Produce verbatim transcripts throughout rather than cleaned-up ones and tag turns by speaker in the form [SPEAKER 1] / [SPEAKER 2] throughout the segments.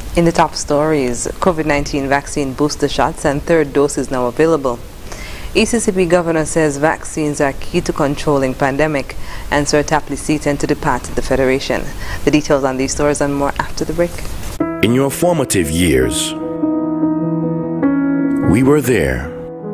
[SPEAKER 1] In the top stories, COVID nineteen vaccine booster shots and third dose is now available. E C C P governor says vaccines are key to controlling pandemic, and Sir Tapley Seaton to depart the Federation. The details on these stories and more after the break.
[SPEAKER 2] In your formative years, we were there.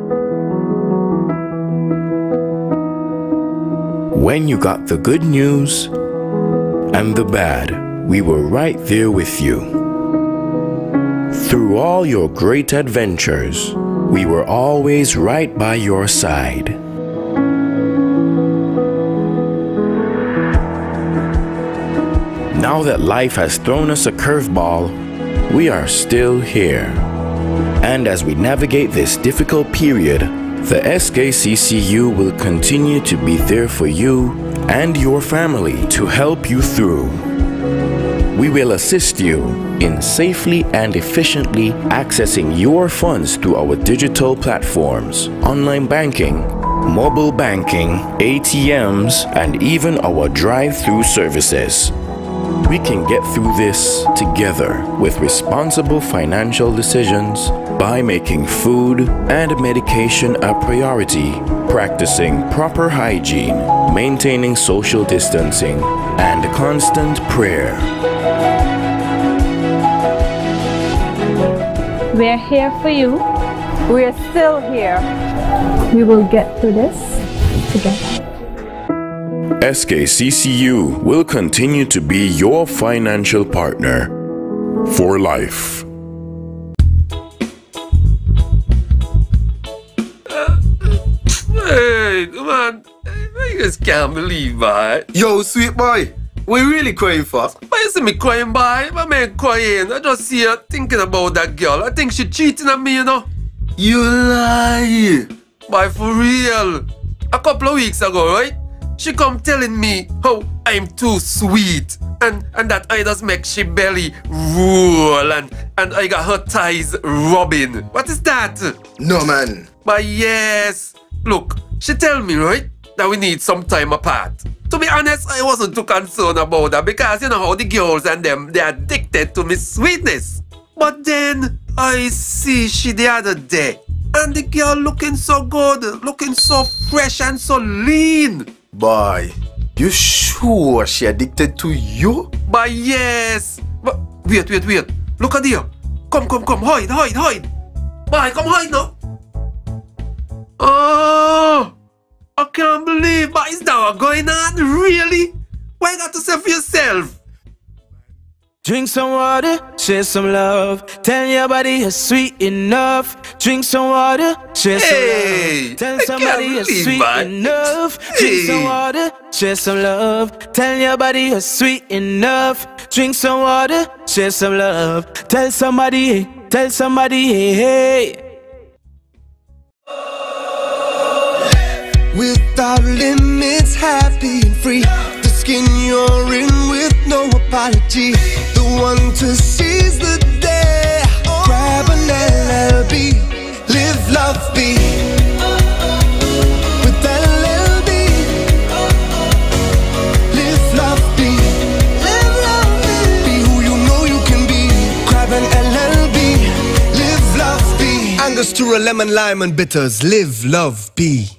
[SPEAKER 2] When you got the good news and the bad, we were right there with you. Through all your great adventures, we were always right by your side. Now that life has thrown us a curveball, we are still here. And as we navigate this difficult period, the S K C C U will continue to be there for you and your family to help you through. We will assist you in safely and efficiently accessing your funds through our digital platforms, online banking, mobile banking, A T Ms, and even our drive-through services. We can get through this together with responsible financial decisions by making food and medication a priority, practicing proper hygiene, maintaining social distancing, and constant prayer.
[SPEAKER 3] We're here for you.
[SPEAKER 4] We're still here.
[SPEAKER 3] We will get through this together.
[SPEAKER 2] S K C C U will continue to be your financial partner for life.
[SPEAKER 5] Hey, man, I just can't believe that.
[SPEAKER 6] Yo, sweet boy, what you really crying for?
[SPEAKER 5] Why you see me crying, boy? What me crying? I just see her thinking about that girl. I think she cheating on me, you know.
[SPEAKER 6] You lie.
[SPEAKER 5] Boy, for real. A couple of weeks ago, right? She come telling me how I'm too sweet and, and that I just make she belly roll and, and I got her thighs rubbing. What is that?
[SPEAKER 6] No, man.
[SPEAKER 5] But yes. Look, she tell me, right, that we need some time apart. To be honest, I wasn't too concerned about that because you know how the girls and them, they're addicted to me sweetness. But then I see she the other day and the girl looking so good, looking so fresh and so lean.
[SPEAKER 6] Boy, you sure she addicted to you?
[SPEAKER 5] But yes. But wait, wait, wait. Look at here. Come, come, come. Hide, hide, hide. Boy, come hide now. Oh, I can't believe, but is that what going on? Really? Why you got to say for yourself?
[SPEAKER 7] Drink some water, share some love. Tell your body you're sweet enough. Drink some water, share some
[SPEAKER 5] Hey,
[SPEAKER 7] love. Tell
[SPEAKER 5] I
[SPEAKER 7] somebody
[SPEAKER 5] can't
[SPEAKER 7] you're
[SPEAKER 5] believe
[SPEAKER 7] sweet
[SPEAKER 5] that.
[SPEAKER 7] enough.
[SPEAKER 5] Hey.
[SPEAKER 7] Drink some water, share some love. Tell your body you're sweet enough. Drink some water, share some love. Tell somebody, hey, tell somebody, hey, hey.
[SPEAKER 8] Without limits, happy and free. The skin you're in with no apology. The one to seize the day. Grab an L L B. Live, love, be. With L L B. Live, love, be. Live, love, be. Be who you know you can be. Grab an L L B. Live, love, be. Angostura, lemon, lime and bitters. Live, love, be.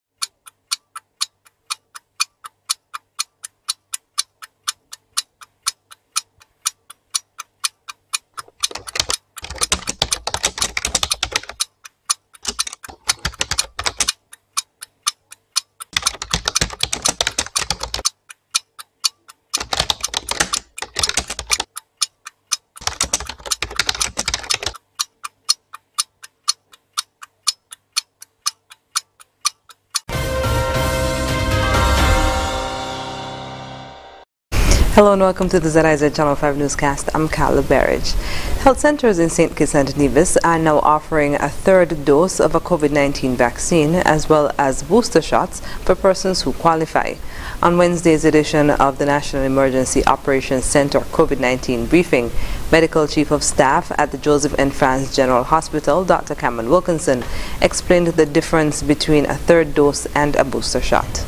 [SPEAKER 1] Hello and welcome to the Z I Z Channel five newscast. I'm Carla Berridge. Health centers in Saint Kitts and Nevis are now offering a third dose of a COVID nineteen vaccine as well as booster shots for persons who qualify. On Wednesday's edition of the National Emergency Operations Center COVID nineteen briefing, Medical Chief of Staff at the Joseph N. Franz General Hospital, Doctor Cameron Wilkinson, explained the difference between a third dose and a booster shot.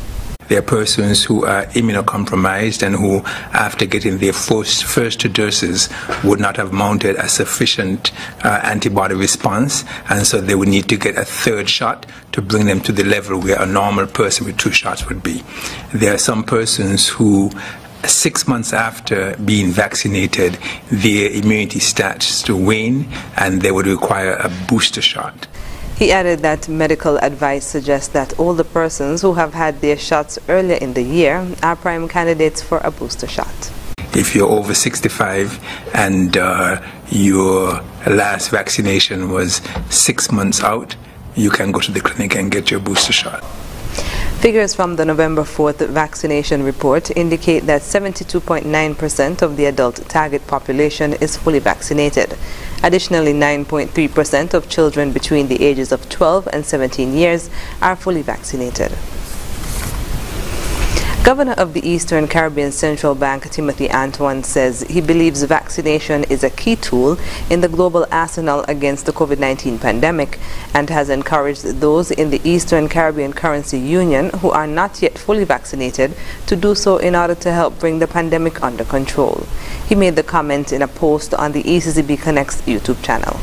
[SPEAKER 9] There are persons who are immunocompromised and who, after getting their first, first two doses, would not have mounted a sufficient uh, antibody response, and so they would need to get a third shot to bring them to the level where a normal person with two shots would be. There are some persons who, six months after being vaccinated, their immunity starts to wane and they would require a booster shot.
[SPEAKER 1] He added that medical advice suggests that older persons who have had their shots earlier in the year are prime candidates for a booster shot.
[SPEAKER 9] If you're over sixty-five and uh, your last vaccination was six months out, you can go to the clinic and get your booster shot.
[SPEAKER 1] Figures from the November fourth vaccination report indicate that seventy-two point nine percent of the adult target population is fully vaccinated. Additionally, nine point three percent of children between the ages of twelve and seventeen years are fully vaccinated. Governor of the Eastern Caribbean Central Bank, Timothy Antoine, says he believes vaccination is a key tool in the global arsenal against the COVID nineteen pandemic and has encouraged those in the Eastern Caribbean Currency Union who are not yet fully vaccinated to do so in order to help bring the pandemic under control. He made the comment in a post on the E C C B Connect's YouTube channel.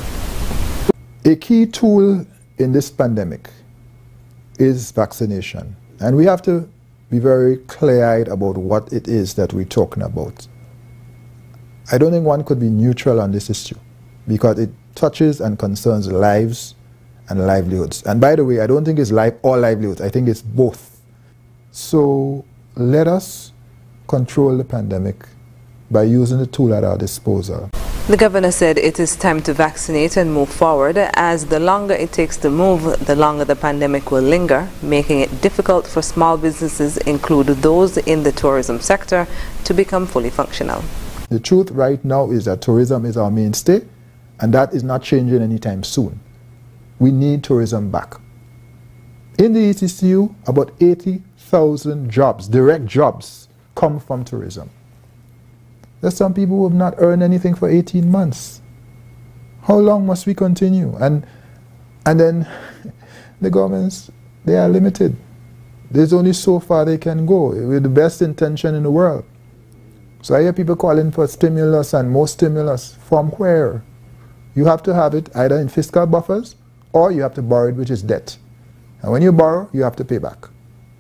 [SPEAKER 10] A key tool in this pandemic is vaccination, and we have to be very clear-eyed about what it is that we're talking about. I don't think one could be neutral on this issue because it touches and concerns lives and livelihoods. And by the way, I don't think it's life or livelihoods. I think it's both. So let us control the pandemic by using the tool at our disposal.
[SPEAKER 1] The governor said it is time to vaccinate and move forward, as the longer it takes to move, the longer the pandemic will linger, making it difficult for small businesses, including those in the tourism sector, to become fully functional.
[SPEAKER 10] The truth right now is that tourism is our mainstay, and that is not changing anytime soon. We need tourism back. In the E C C U, about eighty thousand jobs, direct jobs, come from tourism. There's some people who have not earned anything for eighteen months. How long must we continue? And, and then the governments, they are limited. There's only so far they can go with the best intention in the world. So I hear people calling for stimulus and more stimulus. From where? You have to have it either in fiscal buffers or you have to borrow it, which is debt. And when you borrow, you have to pay back.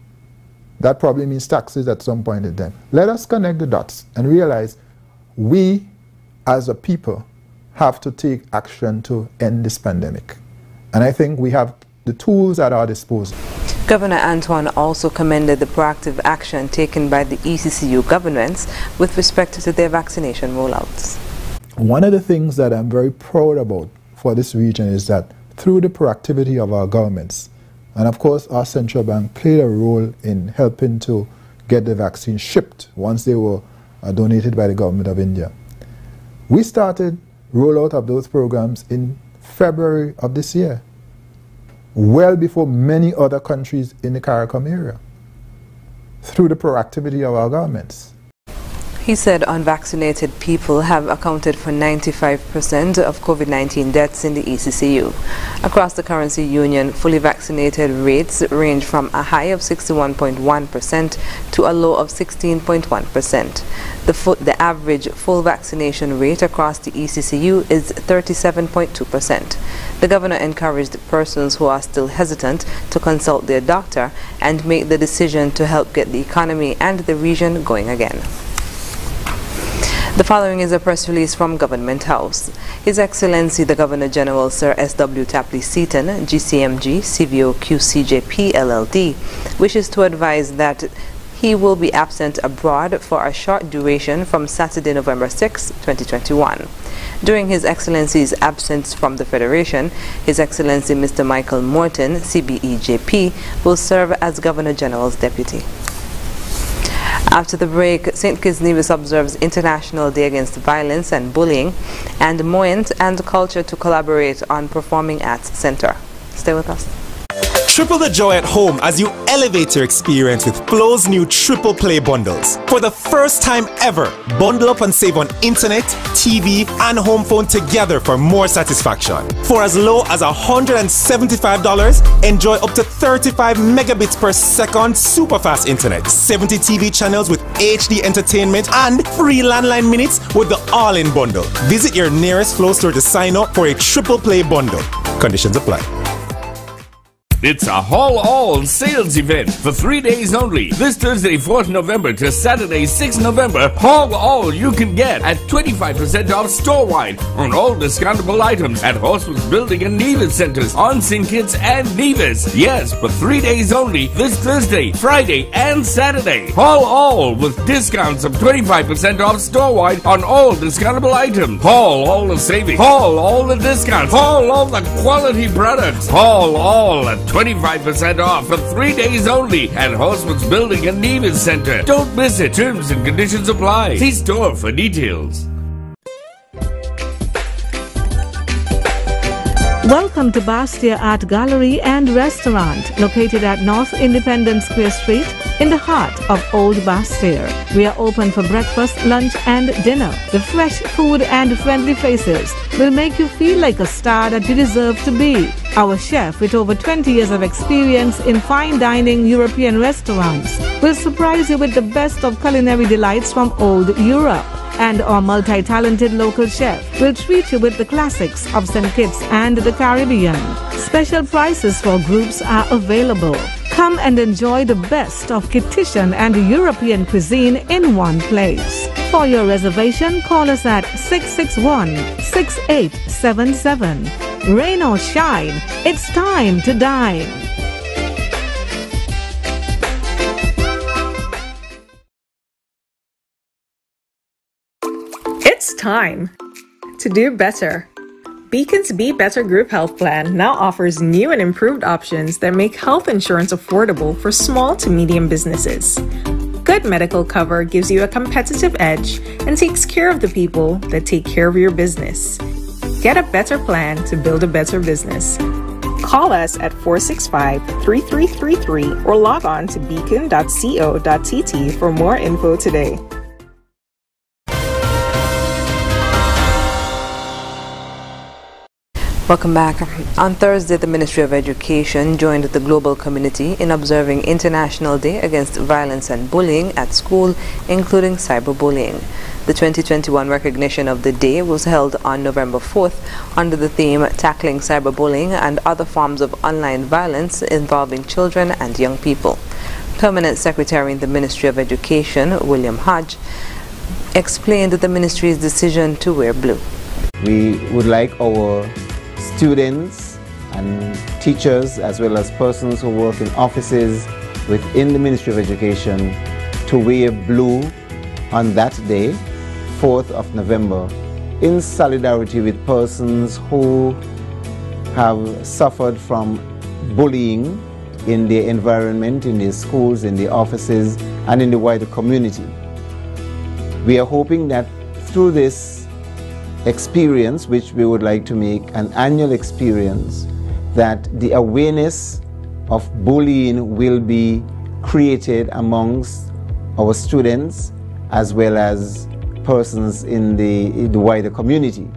[SPEAKER 10] That probably means taxes at some point in time. Let us connect the dots and realize we, as a people, have to take action to end this pandemic. And I think we have the tools at our disposal.
[SPEAKER 1] Governor Antoine also commended the proactive action taken by the E C C U governments with respect to their vaccination rollouts.
[SPEAKER 10] One of the things that I'm very proud about for this region is that through the proactivity of our governments, and of course our central bank played a role in helping to get the vaccine shipped once they were uh, donated by the government of India. We started rollout of those programs in February of this year, well before many other countries in the CARICOM area, through the proactivity of our governments.
[SPEAKER 1] He said unvaccinated people have accounted for ninety-five percent of COVID nineteen deaths in the E C C U. Across the currency union, fully vaccinated rates range from a high of sixty-one point one percent to a low of sixteen point one percent. The, the average full vaccination rate across the E C C U is thirty-seven point two percent. The governor encouraged persons who are still hesitant to consult their doctor and make the decision to help get the economy and the region going again. The following is a press release from Government House. His Excellency the Governor General Sir S W Tapley Seaton, G C M G, C V O Q C J P L L D, wishes to advise that he will be absent abroad for a short duration from Saturday, November sixth, twenty twenty-one. During His Excellency's absence from the Federation, His Excellency Mister Michael Morton, C B E J P, will serve as Governor General's deputy. After the break, Saint Kitts Nevis observes International Day Against Violence and Bullying, and Moyant and Culture to collaborate on Performing Arts Center. Stay with us.
[SPEAKER 11] Triple the joy at home as you elevate your experience with Flo's new Triple Play bundles. For the first time ever, bundle up and save on internet, T V, and home phone together for more satisfaction. For as low as one hundred seventy-five dollars, enjoy up to thirty-five megabits per second super fast internet, seventy T V channels with H D entertainment, and free landline minutes with the all-in bundle. Visit your nearest Flo store to sign up for a Triple Play bundle. Conditions apply.
[SPEAKER 12] It's a Haul All sales event for three days only. This Thursday, fourth November to Saturday, sixth November. Haul All you can get at twenty-five percent off store-wide on all discountable items at Horseman's Building and Nevis Centers on Saint Kitts and Nevis. Yes, for three days only this Thursday, Friday, and Saturday. Haul All with discounts of twenty-five percent off store-wide on all discountable items. Haul all the savings. Haul all the discounts. Haul all the quality products. Haul all at twenty-five percent off for three days only at Horseman's Building and Nevis Center. Don't miss it. Terms and conditions apply. See store for details.
[SPEAKER 13] Welcome to Bastia Art Gallery and Restaurant, located at North Independence Square Street in the heart of Old Bastia. We are open for breakfast, lunch and dinner. The fresh food and friendly faces will make you feel like a star that you deserve to be. Our chef, with over twenty years of experience in fine dining European restaurants, will surprise you with the best of culinary delights from old Europe. And our multi-talented local chef will treat you with the classics of Saint Kitts and the Caribbean. Special prices for groups are available. Come and enjoy the best of Kittitian and European cuisine in one place. For your reservation, call us at six six one, six eight seven seven. Rain or shine, it's time to dine.
[SPEAKER 14] It's time to do better. Beacon's Be Better Group Health Plan now offers new and improved options that make health insurance affordable for small to medium businesses. Good medical cover gives you a competitive edge and takes care of the people that take care of your business. Get a better plan to build a better business. Call us at four six five, three three three three or log on to beacon dot co dot t t for more info today.
[SPEAKER 1] Welcome back. On Thursday, the Ministry of Education joined the global community in observing International Day Against Violence and Bullying at School, including cyberbullying. The twenty twenty-one recognition of the day was held on November fourth under the theme Tackling Cyberbullying and Other Forms of Online Violence Involving Children and Young People. Permanent Secretary in the Ministry of Education, William Hodge, explained the ministry's decision to wear blue.
[SPEAKER 15] We would like our students and teachers, as well as persons who work in offices within the Ministry of Education, to wear blue on that day, fourth of November, in solidarity with persons who have suffered from bullying in their environment, in their schools, in their offices, and in the wider community. We are hoping that through this experience, which we would like to make an annual experience, that the awareness of bullying will be created amongst our students as well as persons in the, in the wider community.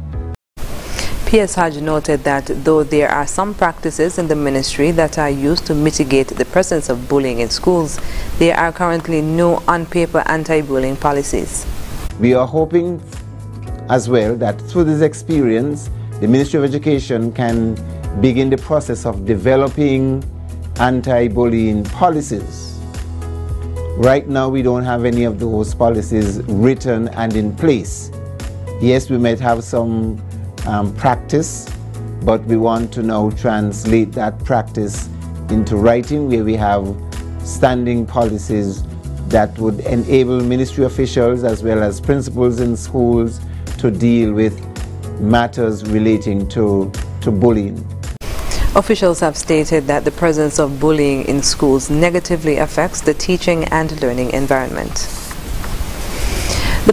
[SPEAKER 1] P S Hodge noted that though there are some practices in the ministry that are used to mitigate the presence of bullying in schools, there are currently no on-paper anti-bullying policies.
[SPEAKER 15] We are hoping as well that through this experience, the Ministry of Education can begin the process of developing anti-bullying policies. Right now, we don't have any of those policies written and in place. Yes, we might have some um, practice, but we want to now translate that practice into writing, where we have standing policies that would enable ministry officials as well as principals in schools to deal with matters relating to, to bullying.
[SPEAKER 1] Officials have stated that the presence of bullying in schools negatively affects the teaching and learning environment. The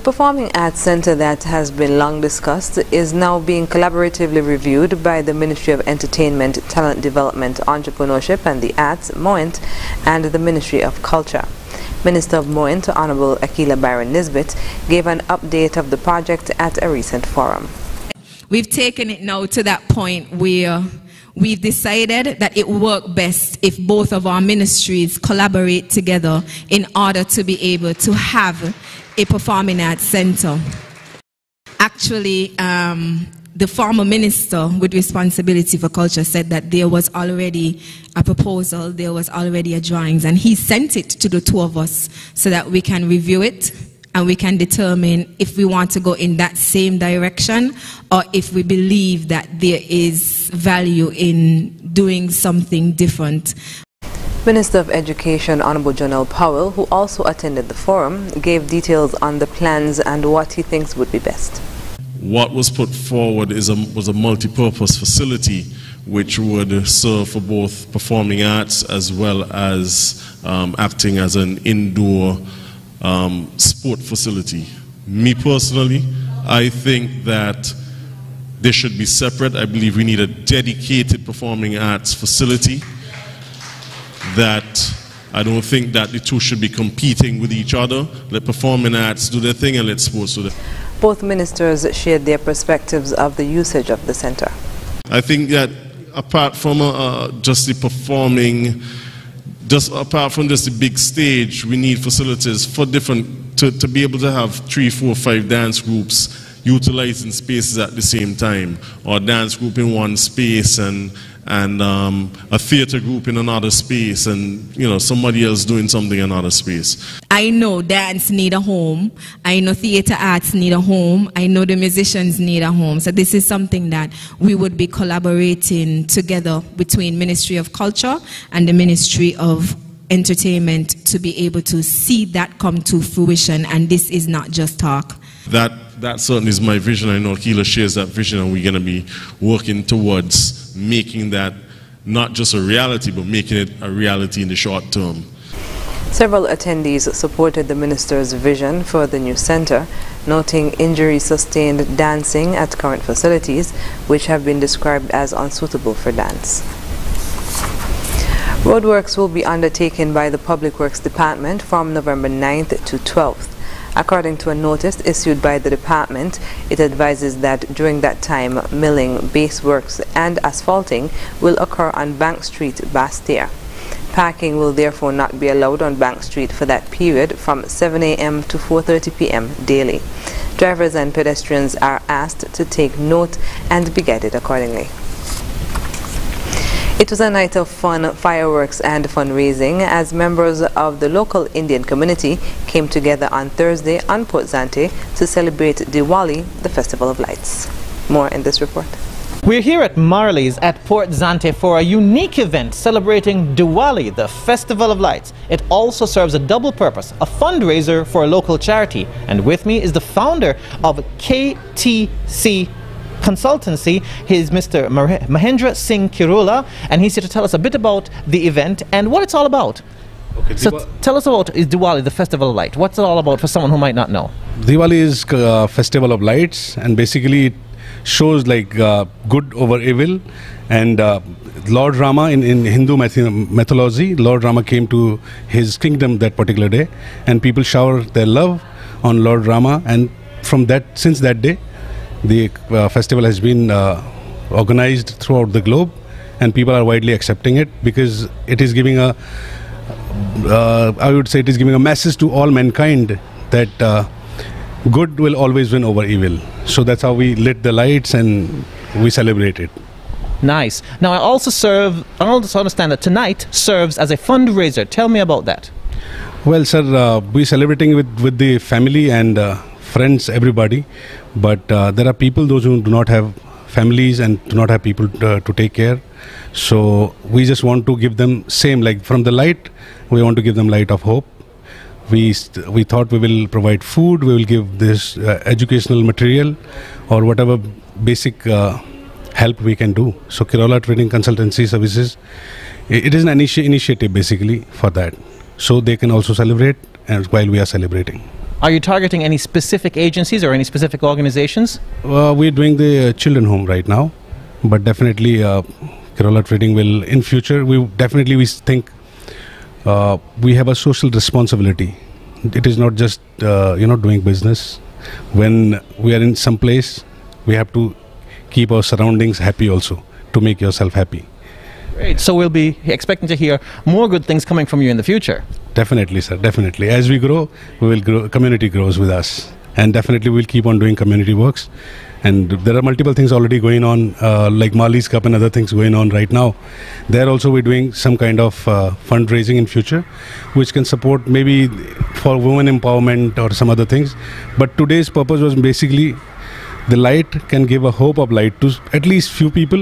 [SPEAKER 1] Performing Arts Center that has been long discussed is now being collaboratively reviewed by the Ministry of Entertainment, Talent Development, Entrepreneurship and the Arts, MOENT, and the Ministry of Culture. Minister of MOENT, Honorable Akila Byron Nisbet, gave an update of the project at a recent forum.
[SPEAKER 16] We've taken it now to that point where we've decided that it works best if both of our ministries collaborate together in order to be able to have a performing arts center. Actually, um, the former minister with responsibility for culture said that there was already a proposal, there was already a drawings, and he sent it to the two of us so that we can review it and we can determine if we want to go in that same direction or if we believe that there is value in doing something different.
[SPEAKER 1] Minister of Education Honorable Jonell Powell, who also attended the forum, gave details on the plans and what he thinks would be best.
[SPEAKER 17] What was put forward is a, was a multi-purpose facility which would serve for both performing arts as well as um, acting as an indoor um, sport facility. Me personally, I think that they should be separate. I believe we need a dedicated performing arts facility. That I don't think that the two should be competing with each other. Let performing arts do their thing and let sports do their thing.
[SPEAKER 1] Both ministers shared their perspectives of the usage of the center.
[SPEAKER 17] I think that apart from uh, just the performing, just apart from just the big stage, we need facilities for different, to, to be able to have three, four, five dance groups utilizing spaces at the same time, or a dance group in one space and and um, a theater group in another space, and you know somebody else doing something in another space.
[SPEAKER 16] I know dance need a home. I know theater arts need a home. I know the musicians need a home. So this is something that we would be collaborating together between Ministry of Culture and the Ministry of Entertainment to be able to see that come to fruition. And this is not just talk.
[SPEAKER 17] That that certainly is my vision. I know Akila shares that vision, and we're going to be working towards making that not just a reality, but making it a reality in the short term.
[SPEAKER 1] Several attendees supported the minister's vision for the new center, noting injury-sustained dancing at current facilities, which have been described as unsuitable for dance. Roadworks will be undertaken by the Public Works Department from November ninth to twelfth. According to a notice issued by the department, it advises that during that time, milling, base works, and asphalting will occur on Bank Street, Bastia. Parking will therefore not be allowed on Bank Street for that period from seven A M to four thirty P M daily. Drivers and pedestrians are asked to take note and be guided accordingly. It was a night of fun, fireworks and fundraising as members of the local Indian community came together on Thursday on Port Zante to celebrate Diwali, the Festival of Lights. More in this report.
[SPEAKER 18] We're here at Marley's at Port Zante for a unique event celebrating Diwali, the Festival of Lights. It also serves a double purpose, a fundraiser for a local charity. And with me is the founder of K T C Consultancy. He's Mister Mahendra Singh Kirula, and he's here to tell us a bit about the event and what it's all about. Okay, so tell us about is Diwali, the Festival of Light. What's it all about for someone who might not know?
[SPEAKER 19] Diwali is uh, Festival of Lights, and basically it shows like uh, good over evil. And uh, Lord Rama in, in Hindu myth mythology, Lord Rama came to his kingdom that particular day, and people shower their love on Lord Rama, and from that, since that day, the uh, festival has been uh, organized throughout the globe, and people are widely accepting it because it is giving a, uh, I would say it is giving a message to all mankind that uh, good will always win over evil. So that's how we lit the lights and we celebrate it.
[SPEAKER 18] Nice. Now I also serve, I also understand that tonight serves as a fundraiser. Tell me about that.
[SPEAKER 19] Well, sir, uh, we're celebrating with, with the family and uh, friends, everybody, but uh, there are people, those who do not have families and do not have people uh, to take care. So we just want to give them same, like from the light, we want to give them light of hope. We we thought we will provide food, we will give this uh, educational material or whatever basic uh, help we can do. So Kirula Training Consultancy Services, it is an initi initiative basically for that. So they can also celebrate and while we are celebrating.
[SPEAKER 18] Are you targeting any specific agencies or any specific organizations?
[SPEAKER 19] Uh, we're doing the uh, children home right now, but definitely uh, Kerala Trading will, in future, we definitely we think uh, we have a social responsibility. It is not just uh, you know doing business. When we are in some place, we have to keep our surroundings happy also, to make yourself happy.
[SPEAKER 18] Great. So we'll be expecting to hear more good things coming from you in the future.
[SPEAKER 19] Definitely, sir. Definitely. As we grow, we will grow. Community grows with us, and definitely we'll keep on doing community works. And there are multiple things already going on, uh, like Marley's Cup and other things going on right now. There also we're doing some kind of uh, fundraising in future, which can support maybe for women empowerment or some other things. But today's purpose was basically the light can give a hope of light to at least few people.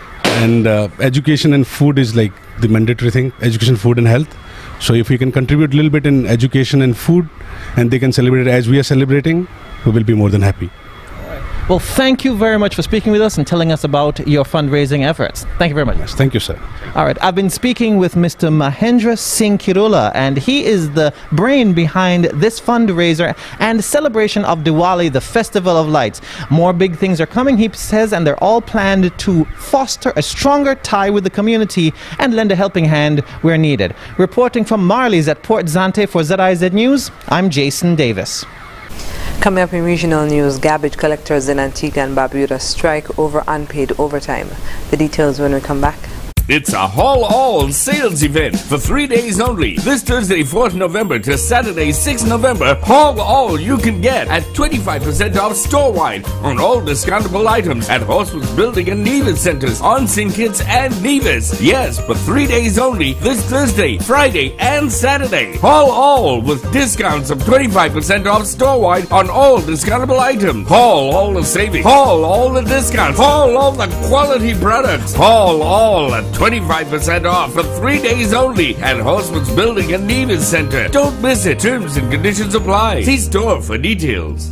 [SPEAKER 19] And uh, education and food is like the mandatory thing, education, food and health. So if we can contribute a little bit in education and food, and they can celebrate it as we are celebrating, we will be more than happy.
[SPEAKER 18] Well, thank you very much for speaking with us and telling us about your fundraising efforts. Thank you very much.
[SPEAKER 19] Yes, thank you, sir.
[SPEAKER 18] All right, I've been speaking with Mister Mahendra Singh Kirula, and he is the brain behind this fundraiser and celebration of Diwali, the Festival of Lights. More big things are coming, he says, and they're all planned to foster a stronger tie with the community and lend a helping hand where needed. Reporting from Marley's at Port Zante for Z I Z News, I'm Jason Davis.
[SPEAKER 1] Coming up in regional news, garbage collectors in Antigua and Barbuda strike over unpaid overtime. The details when we come back.
[SPEAKER 12] It's a Haul All sales event for three days only. This Thursday, fourth November to Saturday, sixth November. Haul All you can get at twenty-five percent off store-wide on all discountable items at Hospice Building and Nevis Centers on Saint Kitts and Nevis. Yes, for three days only this Thursday, Friday, and Saturday. Haul All with discounts of twenty-five percent off store-wide on all discountable items. Haul all the savings. Haul all the discounts. Haul all the quality products. Haul all at twenty-five percent off for three days only at Hospice Building and Nevis Center. Don't miss it. Terms and conditions apply. See store for details.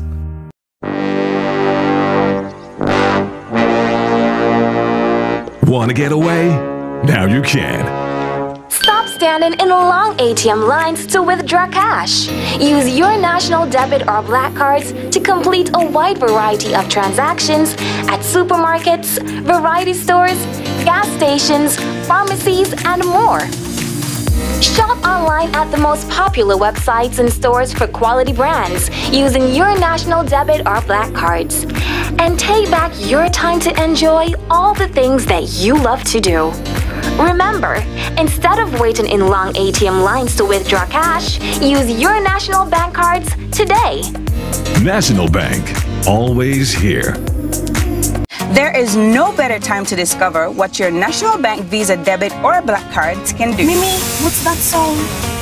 [SPEAKER 20] Want to get away? Now you can.
[SPEAKER 21] Stop standing in long A T M lines to withdraw cash. Use your national debit or black cards to complete a wide variety of transactions at supermarkets, variety stores, gas stations, pharmacies, and more. Shop online at the most popular websites and stores for quality brands using your national debit or black cards. And take back your time to enjoy all the things that you love to do. Remember, instead of waiting in long A T M lines to withdraw cash, use your National Bank cards today.
[SPEAKER 20] National Bank, always here.
[SPEAKER 22] There is no better time to discover what your National Bank Visa debit or black cards can do.
[SPEAKER 21] Mimi, what's that song?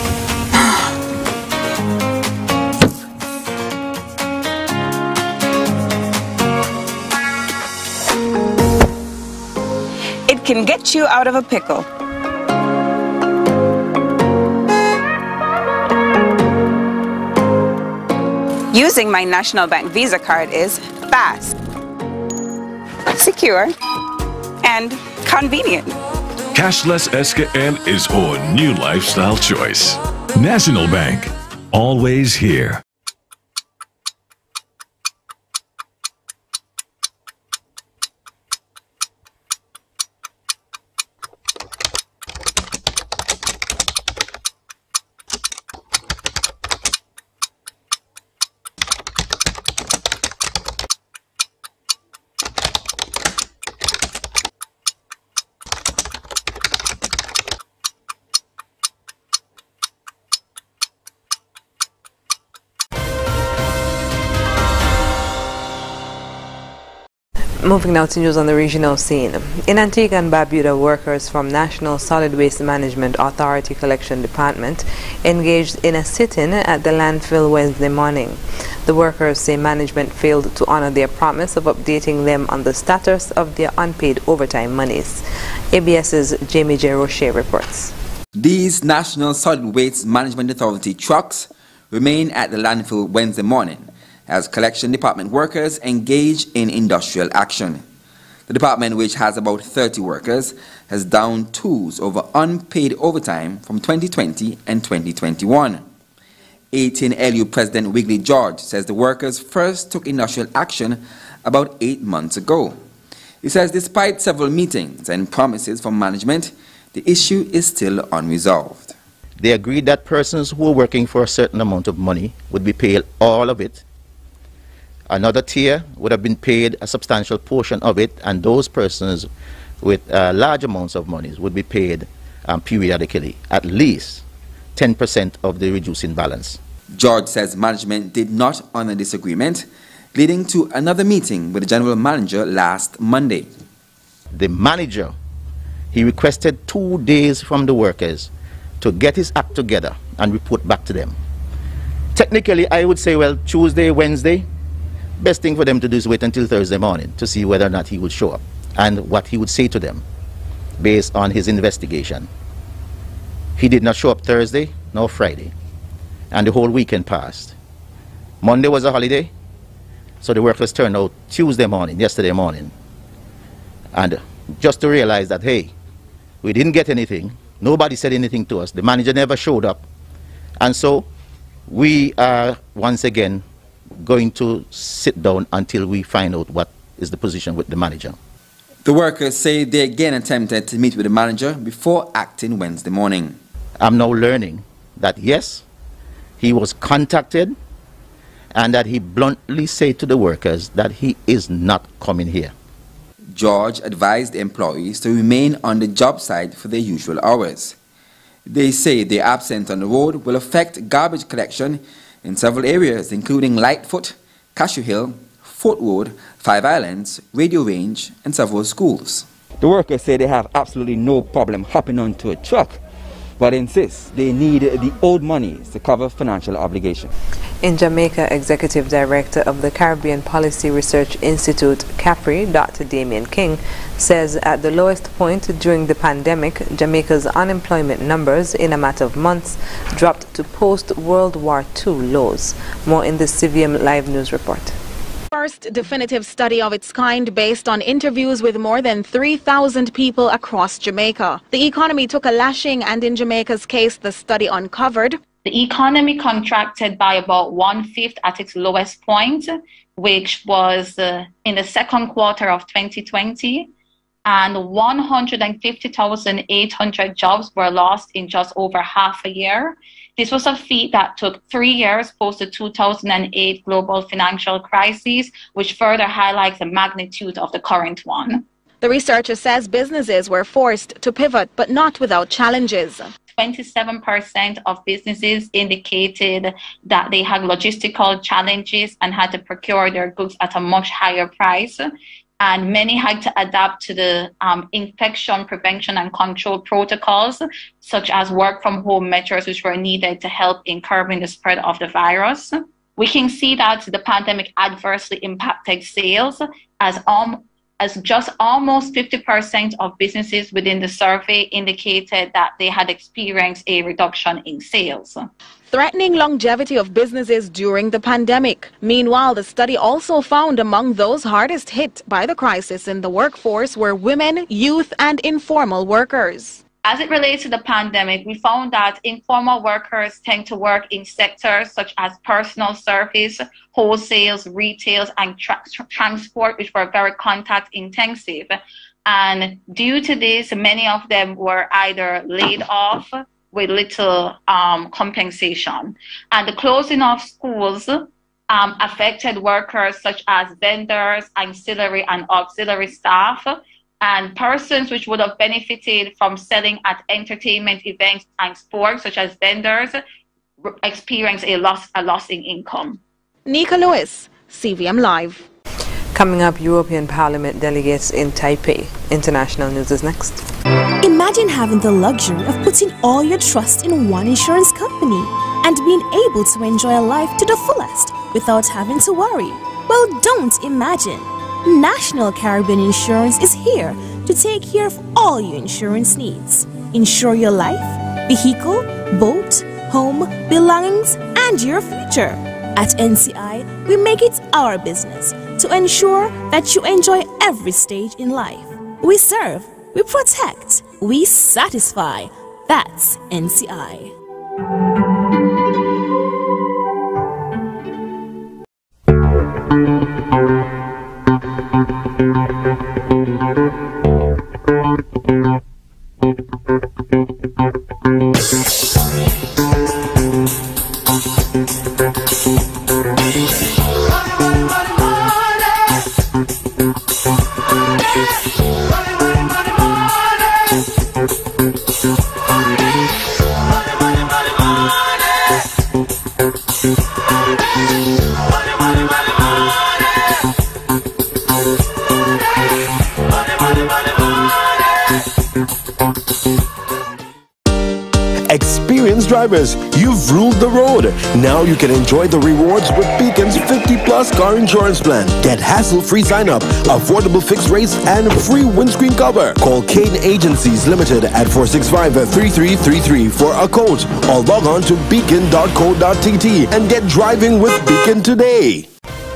[SPEAKER 22] It can get you out of a pickle. Using my National Bank Visa card is fast, secure, and convenient.
[SPEAKER 20] Cashless S K N is our new lifestyle choice. National Bank, always here.
[SPEAKER 1] Moving now to news on the regional scene. In Antigua and Barbuda, workers from National Solid Waste Management Authority Collection Department engaged in a sit-in at the landfill Wednesday morning. The workers say management failed to honor their promise of updating them on the status of their unpaid overtime monies. ABS's Jamie J. Roche reports.
[SPEAKER 23] These National Solid Waste Management Authority trucks remain at the landfill Wednesday morning as collection department workers engage in industrial action. The department, which has about thirty workers, has downed tools over unpaid overtime from twenty twenty and twenty twenty-one. A T N L U President Wiggly George says the workers first took industrial action about eight months ago. He says despite several meetings and promises from management, the issue is still unresolved.
[SPEAKER 2] They agreed that persons who were working for a certain amount of money would be paid all of it. Another tier would have been paid a substantial portion of it, and those persons with uh, large amounts of money would be paid um, periodically, at least ten percent of the reducing balance.
[SPEAKER 23] George says management did not honor this agreement, leading to another meeting with the general manager last Monday.
[SPEAKER 2] The manager, he requested two days from the workers to get his act together and report back to them. Technically, I would say, well, Tuesday, Wednesday, best thing for them to do is wait until Thursday morning to see whether or not he would show up and what he would say to them based on his investigation. He did not show up Thursday nor Friday, and the whole weekend passed. Monday was a holiday, so the workers turned out Tuesday morning, yesterday morning, and just to realize that, hey, we didn't get anything, nobody said anything to us, the manager never showed up, and so we are once again going to sit down until we find out what is the position with the manager.
[SPEAKER 23] The workers say they again attempted to meet with the manager before acting Wednesday morning.
[SPEAKER 2] I'm now learning that yes, he was contacted and that he bluntly said to the workers that he is not coming here.
[SPEAKER 23] George advised the employees to remain on the job site for their usual hours. They say their absence on the road will affect garbage collection in several areas, including Lightfoot, Cashew Hill, Fort Road, Five Islands, Radio Range, and several schools.
[SPEAKER 3] The workers say they have absolutely no problem hopping onto a truck, but insist they need the owed monies to cover financial obligations.
[SPEAKER 1] In Jamaica, Executive Director of the Caribbean Policy Research Institute, CAPRI, Doctor Damien King, says at the lowest point during the pandemic, Jamaica's unemployment numbers in a matter of months dropped to post-World War Two lows. More in the C V M Live News report.
[SPEAKER 4] First definitive study of its kind based on interviews with more than three thousand people across Jamaica. The economy took a lashing, and in Jamaica's case, the study uncovered
[SPEAKER 24] the economy contracted by about one-fifth at its lowest point, which was uh, in the second quarter of twenty twenty, and one hundred fifty thousand eight hundred jobs were lost in just over half a year. This was a feat that took three years post the two thousand eight global financial crisis, which further highlights the magnitude of the current one.
[SPEAKER 4] The researcher says businesses were forced to pivot, but not without challenges.
[SPEAKER 24] twenty-seven percent of businesses indicated that they had logistical challenges and had to procure their goods at a much higher price. And many had to adapt to the um, infection prevention and control protocols, such as work from home measures, which were needed to help in curbing the spread of the virus. We can see that the pandemic adversely impacted sales, as, um, as just almost fifty percent of businesses within the survey indicated that they had experienced a reduction in sales.
[SPEAKER 4] Threatening longevity of businesses during the pandemic. Meanwhile, the study also found among those hardest hit by the crisis in the workforce were women, youth, and informal workers.
[SPEAKER 24] As it relates to the pandemic, we found that informal workers tend to work in sectors such as personal service, wholesales, retails, and tra transport, which were very contact intensive. And due to this, many of them were either laid off with little um, compensation. And the closing of schools um, affected workers such as vendors, ancillary and auxiliary staff, and persons which would have benefited from selling at entertainment events and sports, such as vendors, experienced a loss, a loss in income.
[SPEAKER 4] Nika Lewis, C V M Live.
[SPEAKER 1] Coming up, European Parliament delegates in Taipei. International news is next.
[SPEAKER 25] Imagine having the luxury of putting all your trust in one insurance company and being able to enjoy a life to the fullest without having to worry. Well, don't imagine. National Caribbean Insurance is here to take care of all your insurance needs. Insure your life, vehicle, boat, home, belongings, and your future. At N C I, we make it our business to ensure that you enjoy every stage in life. We serve, we protect, we satisfy. That's N C I.
[SPEAKER 5] Experienced drivers, you've ruled the road. Now you can enjoy the rewards with Beacon's fifty plus car insurance plan. Get hassle-free sign-up, affordable fixed rates, and free windscreen cover. Call Kane Agencies Limited at four six five, three three three three for a quote, or log on to beacon dot co dot t t and get driving with Beacon today.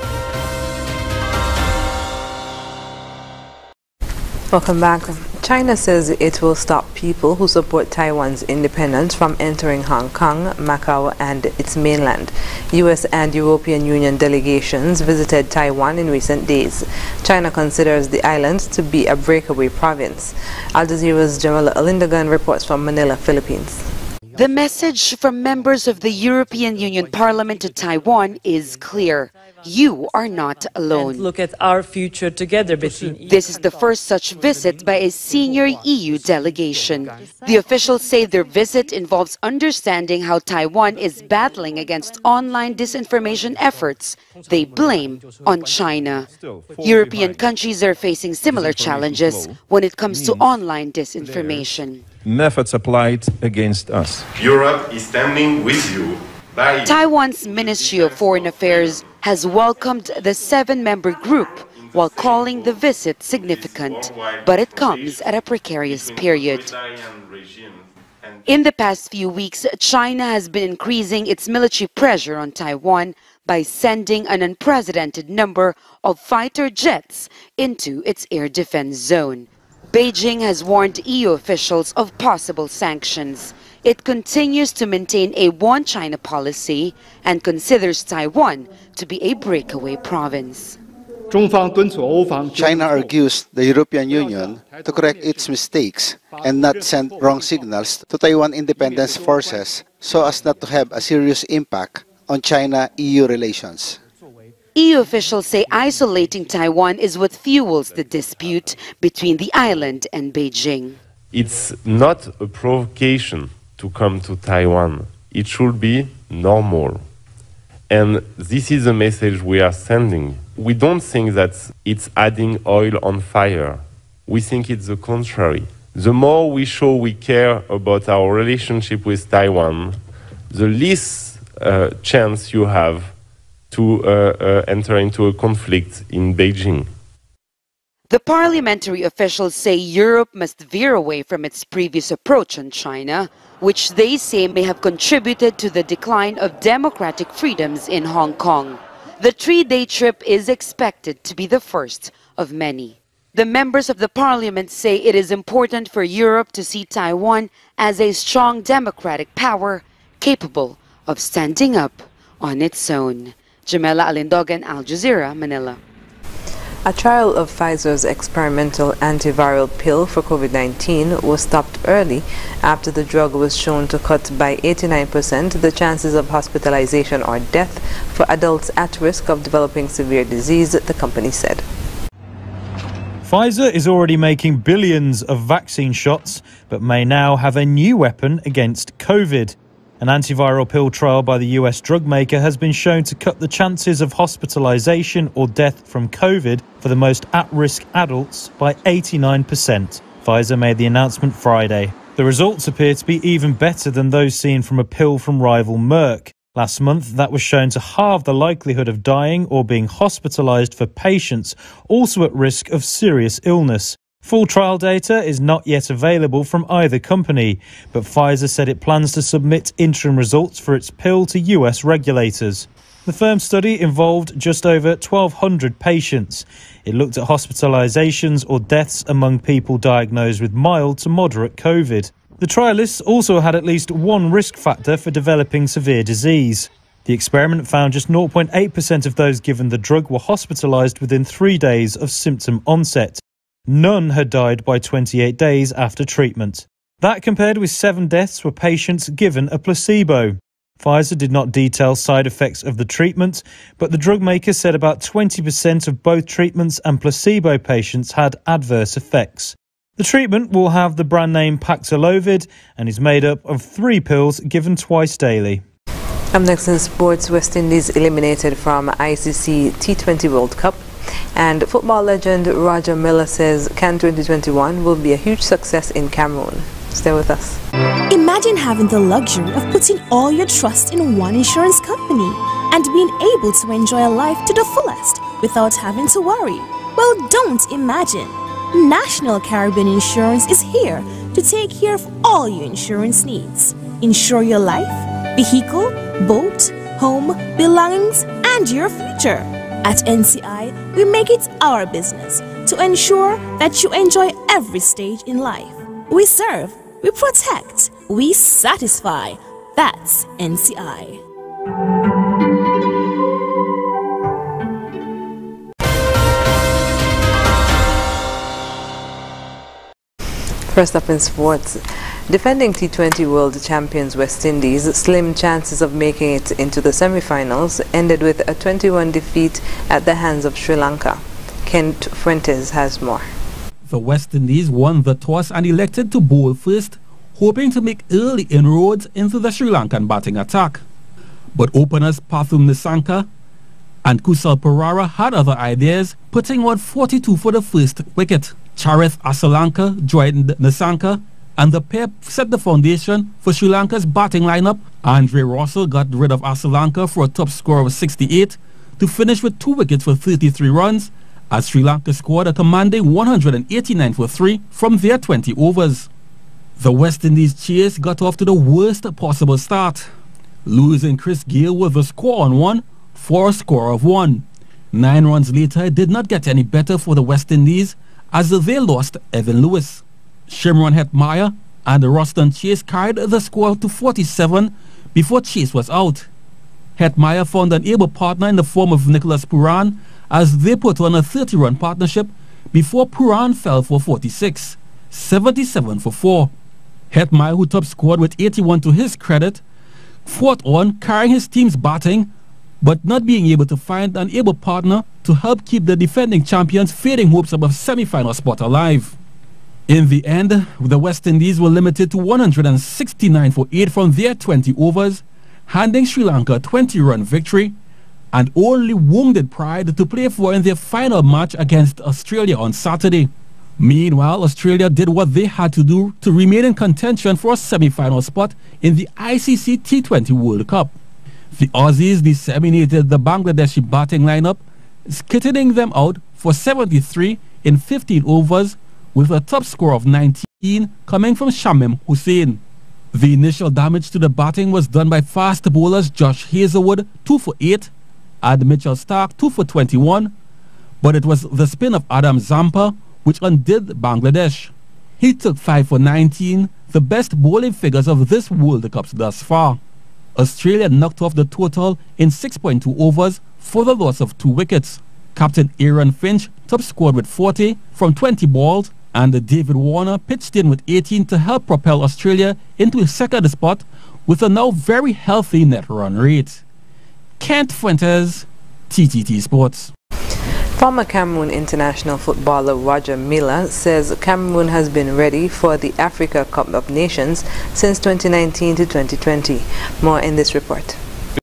[SPEAKER 1] Welcome back. China says it will stop people who support Taiwan's independence from entering Hong Kong, Macau, and its mainland. U S and European Union delegations visited Taiwan in recent days. China considers the island to be a breakaway province. Al Jazeera's Jamila Alindagan reports from Manila, Philippines.
[SPEAKER 6] The message from members of the European Union Parliament to Taiwan is clear. You are not alone.
[SPEAKER 7] And look at our future together between
[SPEAKER 6] This is the first such visit by a senior E U delegation. The officials say their visit involves understanding how Taiwan is battling against online disinformation efforts they blame on China. European countries are facing similar challenges when it comes to online disinformation.
[SPEAKER 8] Methods applied against us.
[SPEAKER 9] Europe is standing with you. By
[SPEAKER 6] Taiwan's Ministry of Foreign Affairs has welcomed the seven-member group while calling the visit significant, but it comes at a precarious period. In the past few weeks, China has been increasing its military pressure on Taiwan by sending an unprecedented number of fighter jets into its air defense zone. Beijing has warned E U officials of possible sanctions. It continues to maintain a one-China policy and considers Taiwan to be a breakaway province.
[SPEAKER 26] China argues the European Union to correct its mistakes and not send wrong signals to Taiwan independence forces so as not to have a serious impact on China-E U relations.
[SPEAKER 6] E U officials say isolating Taiwan is what fuels the dispute between the island and Beijing.
[SPEAKER 27] It's not a provocation to come to Taiwan. It should be normal. And this is the message we are sending. We don't think that it's adding oil on fire. We think it's the contrary. The more we show we care about our relationship with Taiwan, the least uh, chance you have to uh, uh, enter into a conflict in Beijing.
[SPEAKER 6] The parliamentary officials say Europe must veer away from its previous approach on China, which they say may have contributed to the decline of democratic freedoms in Hong Kong. The three-day trip is expected to be the first of many. The members of the parliament say it is important for Europe to see Taiwan as a strong democratic power capable of standing up on its own. Jamila Alindogan, Al Jazeera, Manila.
[SPEAKER 1] A trial of Pfizer's experimental antiviral pill for COVID nineteen was stopped early after the drug was shown to cut by eighty-nine percent the chances of hospitalization or death for adults at risk of developing severe disease, the company said.
[SPEAKER 28] Pfizer is already making billions of vaccine shots, but may now have a new weapon against COVID. An antiviral pill trial by the U S drug maker has been shown to cut the chances of hospitalization or death from COVID for the most at-risk adults by eighty-nine percent. Pfizer made the announcement Friday. The results appear to be even better than those seen from a pill from rival Merck. Last month, that was shown to halve the likelihood of dying or being hospitalized for patients also at risk of serious illness. Full trial data is not yet available from either company, but Pfizer said it plans to submit interim results for its pill to U S regulators. The firm's study involved just over twelve hundred patients. It looked at hospitalizations or deaths among people diagnosed with mild to moderate COVID. The trialists also had at least one risk factor for developing severe disease. The experiment found just zero point eight percent of those given the drug were hospitalized within three days of symptom onset. None had died by twenty-eight days after treatment. That compared with seven deaths were patients given a placebo. Pfizer did not detail side effects of the treatment, but the drug maker said about twenty percent of both treatments and placebo patients had adverse effects. The treatment will have the brand name Paxlovid and is made up of three pills given twice daily.
[SPEAKER 1] Up next in sports, West Indies eliminated from I C C T twenty World Cup, and football legend Roger Milla says CAN twenty twenty-one will be a huge success in Cameroon. Stay with us.
[SPEAKER 25] Imagine having the luxury of putting all your trust in one insurance company and being able to enjoy a life to the fullest without having to worry. Well, don't imagine. National Caribbean Insurance is here to take care of all your insurance needs. Insure your life, vehicle, boat, home, belongings, and your future. At N C I, we make it our business to ensure that you enjoy every stage in life. We serve, we protect, we satisfy. That's N C I.
[SPEAKER 1] First up in sports, defending T twenty World Champions West Indies' slim chances of making it into the semi-finals ended with a twenty-one defeat at the hands of Sri Lanka. Kent Fuentes has more.
[SPEAKER 10] The West Indies won the toss and elected to bowl first, hoping to make early inroads into the Sri Lankan batting attack. But openers Pathum Nissanka and Kusal Perera had other ideas, putting on forty-two for the first wicket. Charith Asalanka joined Nissanka, and the pair set the foundation for Sri Lanka's batting lineup. Andre Russell got rid of Asalanka for a top score of sixty-eight to finish with two wickets for thirty-three runs, as Sri Lanka scored a commanding one hundred eighty-nine for three from their twenty overs. The West Indies chase got off to the worst possible start, losing Chris Gayle with a score on one for a score of one. Nine runs later, it did not get any better for the West Indies as they lost Evan Lewis. Shimron Hetmyer and Roston Chase carried the score to forty-seven before Chase was out. Hetmyer found an able partner in the form of Nicholas Pooran as they put on a thirty-run partnership before Pooran fell for forty-six, seventy-seven for four. Hetmyer, who top scored with eighty-one to his credit, fought on, carrying his team's batting, but not being able to find an able partner to help keep the defending champions' fading hopes of a semi-final spot alive. In the end, the West Indies were limited to one hundred sixty-nine for eight from their twenty overs, handing Sri Lanka a twenty-run victory, and only wounded pride to play for in their final match against Australia on Saturday. Meanwhile, Australia did what they had to do to remain in contention for a semi-final spot in the I C C T twenty World Cup. The Aussies disseminated the Bangladeshi batting lineup, skitting them out for seventy-three in fifteen overs, with a top score of nineteen coming from Shamim Hussain. The initial damage to the batting was done by fast bowlers Josh Hazlewood, two for eight, and Mitchell Starc, two for twenty-one, but it was the spin of Adam Zampa which undid Bangladesh. He took five for nineteen, the best bowling figures of this World Cup thus far. Australia knocked off the total in six point two overs for the loss of two wickets. Captain Aaron Finch top scored with forty from twenty balls, and David Warner pitched in with eighteen to help propel Australia into a second spot with a now very healthy net run rate. Kent Fuentes, T T T Sports.
[SPEAKER 1] Former Cameroon international footballer Roger Milla says Cameroon has been ready for the Africa Cup of Nations since twenty nineteen to twenty twenty. More in this report.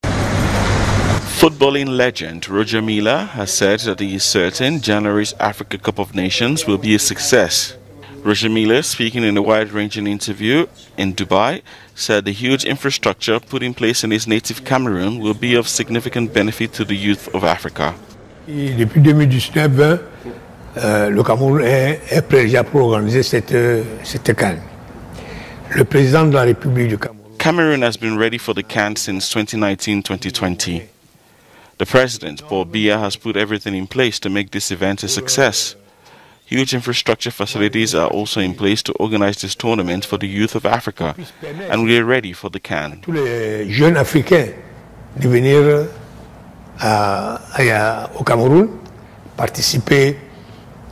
[SPEAKER 11] Footballing legend Roger Milla has said that he is certain January's Africa Cup of Nations will be a success. Roger Milla, speaking in a wide-ranging interview in Dubai, said the huge infrastructure put in place in his native Cameroon will be of significant benefit to the youth of Africa.
[SPEAKER 13] Depuis deux mille dix-neuf vingt, euh, le Cameroun est, est prêt déjà pour organiser cette, cette CAN. Le président de la République du Cameroun.
[SPEAKER 11] Cameroon has been ready for the CAN since twenty nineteen twenty twenty. The president, Paul Biya, has put everything in place to make this event a success. Huge infrastructure facilities are also in place to organize this tournament for the youth of Africa, and we are ready for the CAN.
[SPEAKER 13] Tous les jeunes Africains de venir à, à, au Cameroun, participer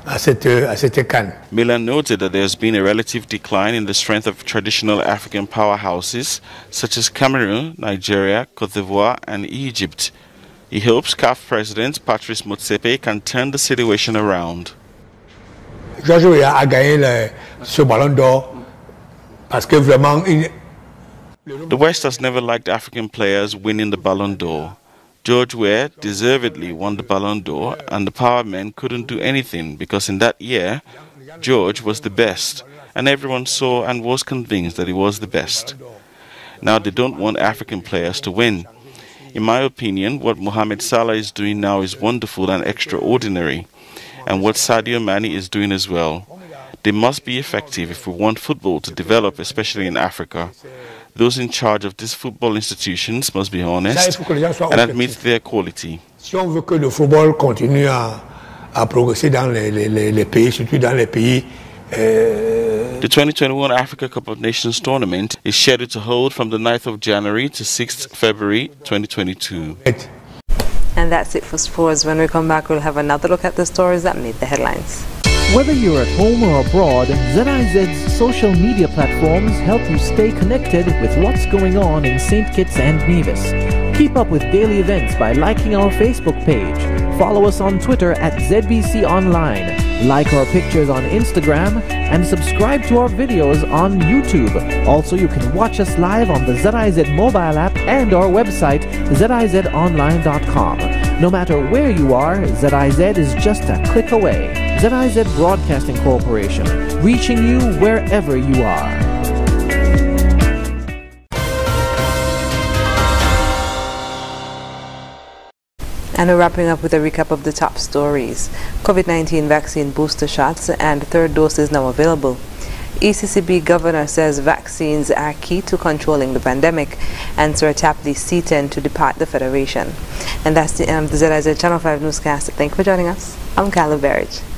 [SPEAKER 13] à cette, à cette CAN.
[SPEAKER 11] Miller noted that there has been a relative decline in the strength of traditional African powerhouses such as Cameroon, Nigeria, Cote d'Ivoire, and Egypt. He hopes C A F President Patrice Motsepe can turn the situation around.
[SPEAKER 13] George Weah a gagné le, ce ballon d'or parce que vraiment il...
[SPEAKER 11] The West has never liked African players winning the Ballon d'Or. George Weah deservedly won the Ballon d'Or, and the power men couldn't do anything because in that year, George was the best, and everyone saw and was convinced that he was the best. Now they don't want African players to win. In my opinion, what Mohamed Salah is doing now is wonderful and extraordinary, and what Sadio Mane is doing as well. They must be effective if we want football to develop, especially in Africa. Those in charge of these football institutions must be honest and admit their quality.
[SPEAKER 13] Si on veut que le football continue à, à progresser dans les, les, les pays, surtout dans les pays. Euh...
[SPEAKER 11] The twenty twenty-one Africa Cup of Nations tournament is scheduled to hold from the ninth of January to sixth of February twenty twenty-two.
[SPEAKER 1] And that's it for sports. When we come back, we'll have another look at the stories that made the headlines.
[SPEAKER 12] Whether you're at home or abroad, Z I Z's social media platforms help you stay connected with what's going on in Saint Kitts and Nevis. Keep up with daily events by liking our Facebook page. Follow us on Twitter at Z B C Online. Like our pictures on Instagram and subscribe to our videos on YouTube. Also, you can watch us live on the Z I Z mobile app and our website Z I Z online dot com. No matter where you are, Z I Z is just a click away. Z I Z Broadcasting Corporation, reaching you wherever you are.
[SPEAKER 1] And we're wrapping up with a recap of the top stories. COVID nineteen vaccine booster shots and third dose is now available. E C C B governor says vaccines are key to controlling the pandemic, and Sir Tapley C ten to depart the Federation. And that's the end of the Z I Z Channel five newscast. Thank you for joining us. I'm Carla Berridge.